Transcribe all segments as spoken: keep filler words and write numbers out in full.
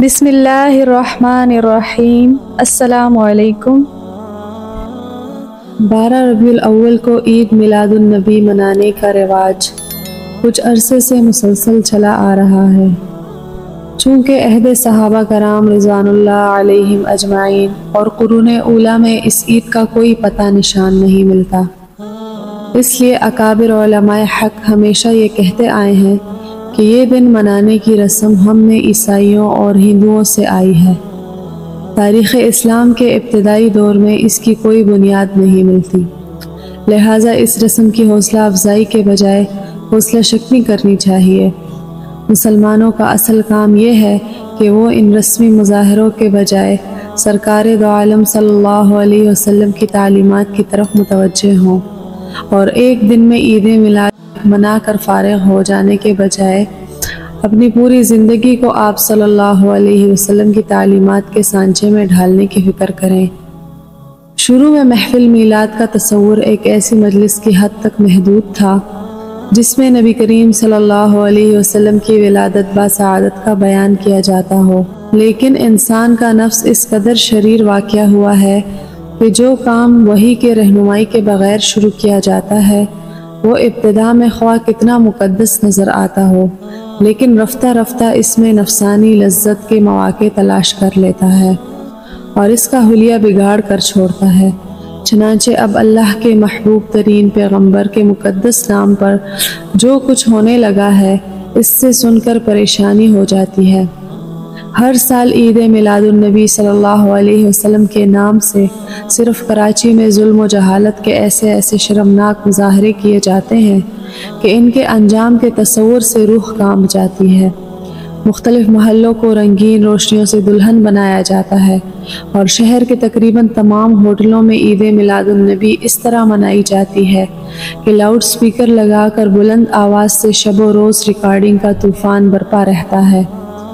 بسم اللہ الرحمن الرحیم۔ السلام علیکم۔ بارہ ربیع الاول کو عید میلاد النبی منانے کا رواج کچھ عرصے سے مسلسل چلا آ رہا ہے۔ چونکہ عہد صحابہ کرام رضوان اللہ علیہم اجمعین اور قرون اولیٰ میں اس عید کا کوئی پتہ نشان نہیں ملتا، اس لیے اکابر علماء حق ہمیشہ یہ کہتے آئے ہیں کہ یہ دن منانے کی رسم ہم میں عیسائیوں اور ہندوؤں سے آئی ہے۔ تاریخ اسلام کے ابتدائی دور میں اس کی کوئی بنیاد نہیں ملتی، لہٰذا اس رسم کی حوصلہ افزائی کے بجائے حوصلہ شکنی کرنی چاہیے۔ مسلمانوں کا اصل کام یہ ہے کہ وہ ان رسمی مظاہروں کے بجائے سرکار دو عالم صلی اللہ علیہ وسلم کی تعلیمات کی طرف متوجہ ہوں، اور ایک دن میں عید میلاد منا کر فارغ ہو جانے کے بجائے اپنی پوری زندگی کو آپ صلی اللہ علیہ وسلم کی تعلیمات کے سانچے میں ڈھالنے کی فکر کریں۔ شروع میں محفل میلاد کا تصور ایک ایسی مجلس کی حد تک محدود تھا جس میں نبی کریم صلی اللہ علیہ وسلم کی ولادت باسعادت کا بیان کیا جاتا ہو، لیکن انسان کا نفس اس قدر شریر واقع ہوا ہے کہ جو کام وحی کے رہنمائی کے بغیر شروع کیا جاتا ہے وہ ابتدا میں خواہ کتنا مقدس نظر آتا ہو، لیکن رفتہ رفتہ اس میں نفسانی لذت کے مواقع تلاش کر لیتا ہے اور اس کا حلیہ بگاڑ کر چھوڑتا ہے۔ چنانچہ اب اللہ کے محبوب ترین پیغمبر کے مقدس نام پر جو کچھ ہونے لگا ہے اس سے سن کر پریشانی ہو جاتی ہے۔ ہر سال عید میلاد النبی صلی اللہ علیہ وسلم کے نام سے صرف کراچی میں ظلم و جہالت کے ایسے ایسے شرمناک مظاہرے کیے جاتے ہیں کہ ان کے انجام کے تصور سے روح کانپ جاتی ہے۔ مختلف محلوں کو رنگین روشنیوں سے دلہن بنایا جاتا ہے اور شہر کے تقریباً تمام ہوٹلوں میں عید میلاد النبی اس طرح منائی جاتی ہے کہ لاؤڈ سپیکر لگا کر بلند آواز سے شب و روز ریکارڈنگ کا طوفان برپا رہتا ہے۔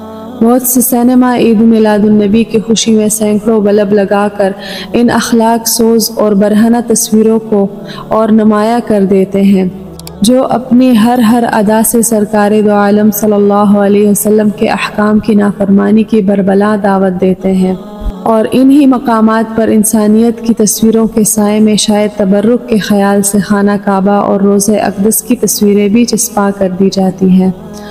بہت سے سینما عید میلاد النبی کی خوشی میں سینکڑوں بلب لگا کر ان اخلاق سوز اور برہنہ تصویروں کو اور نمایاں کر دیتے ہیں جو اپنی ہر ہر ادا سے سرکار دو عالم صلی اللہ علیہ وسلم کے احکام کی نافرمانی کی بربلا دعوت دیتے ہیں، اور انہی مقامات پر انسانیت کی تصویروں کے سائے میں شاید تبرک کے خیال سے خانہ کعبہ اور روضہ اقدس کی تصویریں بھی چسپاں کر دی جاتی ہیں۔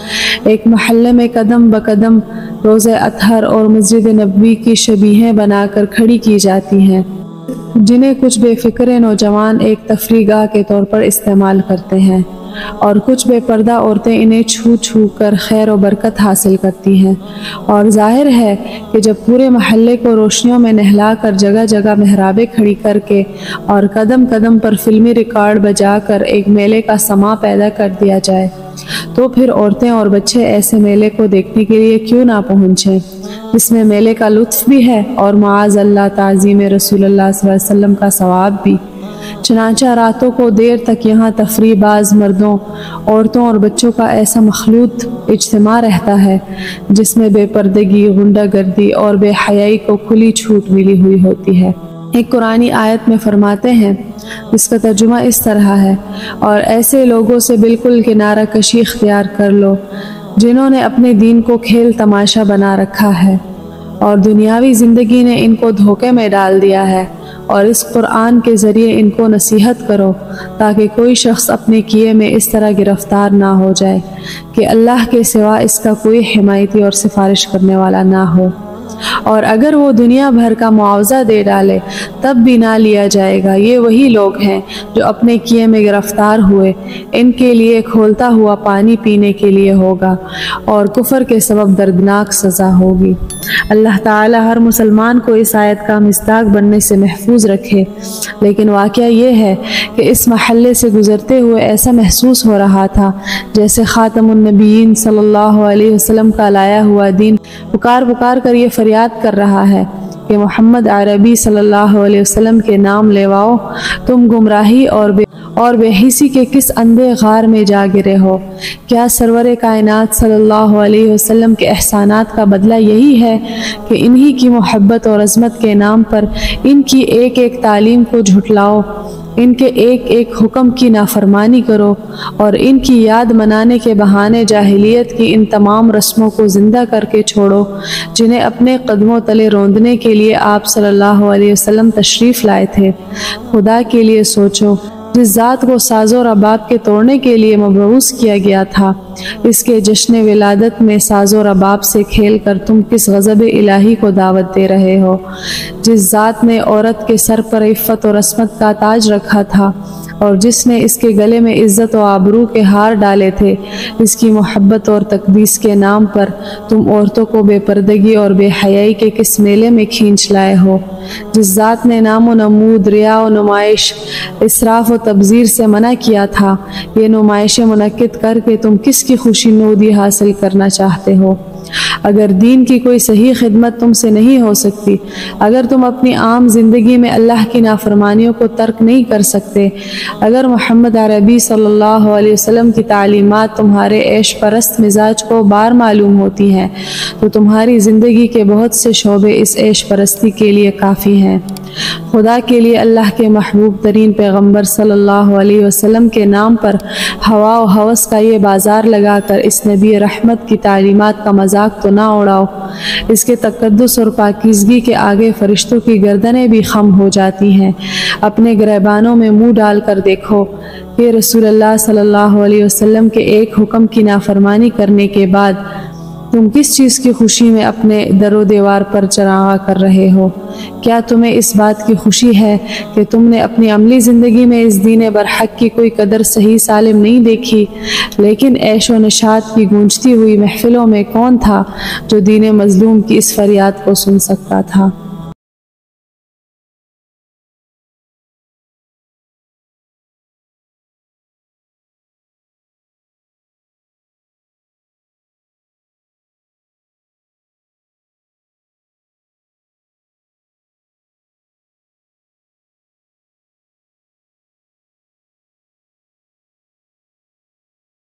ایک محلے میں قدم بقدم روضہ اطہر اور مسجد نبوی کی شبیہیں بنا کر کھڑی کی جاتی ہیں، جنہیں کچھ بے فکر نوجوان ایک تفریح گاہ کے طور پر استعمال کرتے ہیں، اور کچھ بے پردہ عورتیں انہیں چھو چھو کر خیر و برکت حاصل کرتی ہیں۔ اور ظاہر ہے کہ جب پورے محلے کو روشنیوں میں نہلا کر جگہ جگہ محرابیں کھڑی کر کے اور قدم قدم پر فلمی ریکارڈ بجا کر ایک میلے کا سما پیدا کر دیا جائے تو پھر عورتیں اور بچے ایسے میلے کو دیکھنے کے لیے کیوں نہ پہنچیں، جس میں میلے کا لطف بھی ہے اور معاذ اللہ تعظیم رسول اللہ صلی اللہ علیہ وسلم کا ثواب بھی۔ چنانچہ راتوں کو دیر تک یہاں تفریح باز مردوں، عورتوں اور بچوں کا ایسا مخلوط اجتماع رہتا ہے جس میں بے پردگی، غنڈہ گردی اور بے حیائی کو کھلی چھوٹ ملی ہوئی ہوتی ہے۔ ایک قرآنی آیت میں فرماتے ہیں، جس کا ترجمہ اس طرح ہے، اور ایسے لوگوں سے بالکل کنارہ کشی اختیار کر لو جنہوں نے اپنے دین کو کھیل تماشا بنا رکھا ہے اور دنیاوی زندگی نے ان کو دھوکے میں ڈال دیا ہے، اور اس قرآن کے ذریعے ان کو نصیحت کرو تاکہ کوئی شخص اپنے کیے میں اس طرح گرفتار نہ ہو جائے کہ اللہ کے سوا اس کا کوئی حمایتی اور سفارش کرنے والا نہ ہو، اور اگر وہ دنیا بھر کا معاوضہ دے ڈالے تب بھی نہ لیا جائے گا۔ یہ وہی لوگ ہیں جو اپنے کیے میں گرفتار ہوئے، ان کے لیے کھولتا ہوا پانی پینے کے لیے ہوگا اور کفر کے سبب دردناک سزا ہوگی۔ اللہ تعالی ہر مسلمان کو اس آیت کا مصداق بننے سے محفوظ رکھے، لیکن واقعہ یہ ہے کہ اس محلے سے گزرتے ہوئے ایسا محسوس ہو رہا تھا جیسے خاتم النبیین صلی اللہ علیہ وسلم کا لایا ہوا دین پکار پکار کر یہ فریاد کر رہا ہے کہ محمد عربی صلی اللہ علیہ وسلم کے نام لیواؤ، تم گمراہی اور بے اور بے حسی کے کس اندھے غار میں جا گرے ہو۔ کیا سرور کائنات صلی اللہ علیہ وسلم کے احسانات کا بدلہ یہی ہے کہ انہی کی محبت اور عظمت کے نام پر ان کی ایک ایک تعلیم کو جھٹلاؤ ان کے ایک ایک حکم کی نافرمانی کرو اور ان کی یاد منانے کے بہانے جاہلیت کی ان تمام رسموں کو زندہ کر کے چھوڑو جنہیں اپنے قدموں تلے روندنے کے لیے آپ صلی اللہ علیہ وسلم تشریف لائے تھے۔ خدا کے لیے سوچو، جس ذات کو ساز و رباب کے توڑنے کے لیے مبعوث کیا گیا تھا، اس کے جشن ولادت میں ساز و رباب سے کھیل کر تم کس غضب الہی کو دعوت دے رہے ہو؟ جس ذات نے عورت کے سر پر عفت و عصمت کا تاج رکھا تھا اور جس نے اس کے گلے میں عزت و آبرو کے ہار ڈالے تھے، اس کی محبت اور تقدیس کے نام پر تم عورتوں کو بے پردگی اور بے حیائی کے کس میلے میں کھینچ لائے ہو؟ جس ذات نے نام و نمود، ریا و نمائش، اسراف و تبذیر سے منع کیا تھا، یہ نمائشیں منعقد کر کے تم کس کی خوشی نودی حاصل کرنا چاہتے ہو؟ اگر دین کی کوئی صحیح خدمت تم سے نہیں ہو سکتی، اگر تم اپنی عام زندگی میں اللہ کی نافرمانیوں کو ترک نہیں کر سکتے، اگر محمد عربی صلی اللہ علیہ وسلم کی تعلیمات تمہارے عیش پرست مزاج کو بار معلوم ہوتی ہیں، تو تمہاری زندگی کے بہت سے شعبے اس عیش پرستی کے لیے کافی ہیں۔ خدا کے لیے اللہ کے محبوب ترین پیغمبر صلی اللہ علیہ وسلم کے نام پر ہوا و ہوس کا یہ بازار لگا کر اس نبی رحمت کی تعلیمات کا مذاق تو نہ اڑاؤ۔ اس کے تقدس اور پاکیزگی کے آگے فرشتوں کی گردنیں بھی خم ہو جاتی ہیں۔ اپنے گریبانوں میں منہ ڈال کر دیکھو کہ رسول اللہ صلی اللہ علیہ وسلم کے ایک حکم کی نافرمانی کرنے کے بعد تم کس چیز کی خوشی میں اپنے در و دیوار پر چراغاں کر رہے ہو؟ کیا تمہیں اس بات کی خوشی ہے کہ تم نے اپنی عملی زندگی میں اس دین برحق کی کوئی قدر صحیح سالم نہیں دیکھی؟ لیکن عیش و نشاط کی گونجتی ہوئی محفلوں میں کون تھا جو دین مظلوم کی اس فریاد کو سن سکتا تھا؟